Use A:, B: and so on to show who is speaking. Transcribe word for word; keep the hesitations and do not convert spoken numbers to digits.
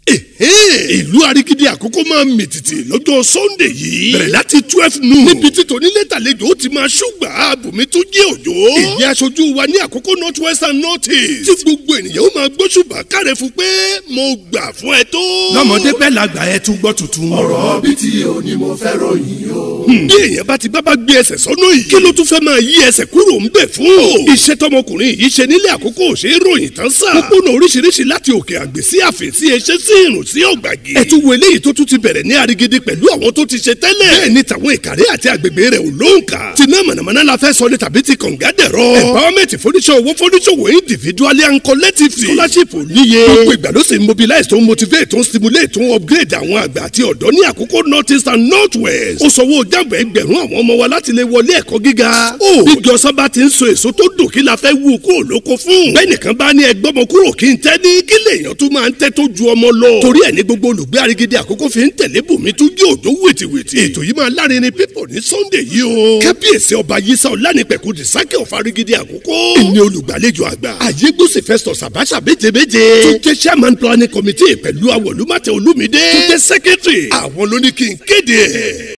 A: ìlú Arigidi àkókò máa mì tìtì lọ́jọ́ Sunday yìí bẹ̀rẹ̀ láti twelve noon níbi tí tonílétàlejò ó ti máa ṣùgbà àbùmí tún jẹ́ òjò. èyí aṣojú wa ní àkókò north west and north east tí gbogbo ènìyàn ó máa gbóṣùbà káre fún pé mo gbà fún ẹ tó. lọ́mọdé bẹ́ẹ̀ làgbà ẹ tún gbọ́ tuntun.
B: ọ̀rọ̀ bíi ti òní mo fẹ́ ròyìn o.
A: bí èèyàn bá ti bá bá gbé ẹsẹ̀ sọ́nà yìí kí ló tún fẹ́ máa yí ẹsẹ̀ kúrò ń bẹ̀ fún. iṣẹ́ tọmọkùnrin yìí ṣe nílé àkókò ò ṣe é ròyìn tán sá. pópónà oríṣiríṣi láti òkè àgbè sí àfẹ́ sí ẹṣẹ́ sí ìrùn sí ọ̀gbàgì. ẹ tún wo eléyìí tó tún ti bẹ̀rẹ̀ ní Arigidi pẹ̀lú àwọn tó ti ṣe tẹ́lẹ̀. bẹ́ẹ̀ ni tàwọn Ìkàrẹ́ àti agbègbè rẹ̀ ò lóǹkà. tiná mọ̀nàmọ́ná la fẹ́ sọ ní tàbí ti kàngádẹ̀rọ. empowerment foníṣòwò foníṣòwò individually and collectively. scholarship níye. gbogbo ìgbà ló sì mobilize tó motivate tó stimulate tó upgrade àwọn àgbà àti ọ̀dọ́ ní àkókò north east and north west. ó sanwó jábọ̀ ẹgbẹ̀rún àwọn ọmọ wa láti lè wọlé ẹ̀kọ́ gíga. ó bí gọ́sán bá ti ń so èso tó dùn kí la fẹ́ wú kúrò lóko fún. bẹ́ẹ̀ nìkan bá ní ẹgbọ́mọ kúrò kí n tẹ́ ní kí lèèyàn tún máa ń tẹ́ tó ju ọmọ lọ. torí ẹ̀ ní gbogbo olùgbé Arigidi àkókò fi ń tẹ̀lé bùnmi tún jẹ́ òjò wìtìwìtì. ètò yìí máa lárinrin pípọ̀ ní Sunday yìí o. kábíyèsí ọba yisa ọ̀lànìpẹ̀kù Dìsákẹ́ of Arigidi àkókò. ìní olùgbàlejò àgbà. àyégbòsì Festus Abacha méjèméjè. tó jẹ́ chairman planning committee pẹ̀lú Awolumate Olumide. tó jẹ́ secretary. àwọn ló ní kí n kéde ẹ̀.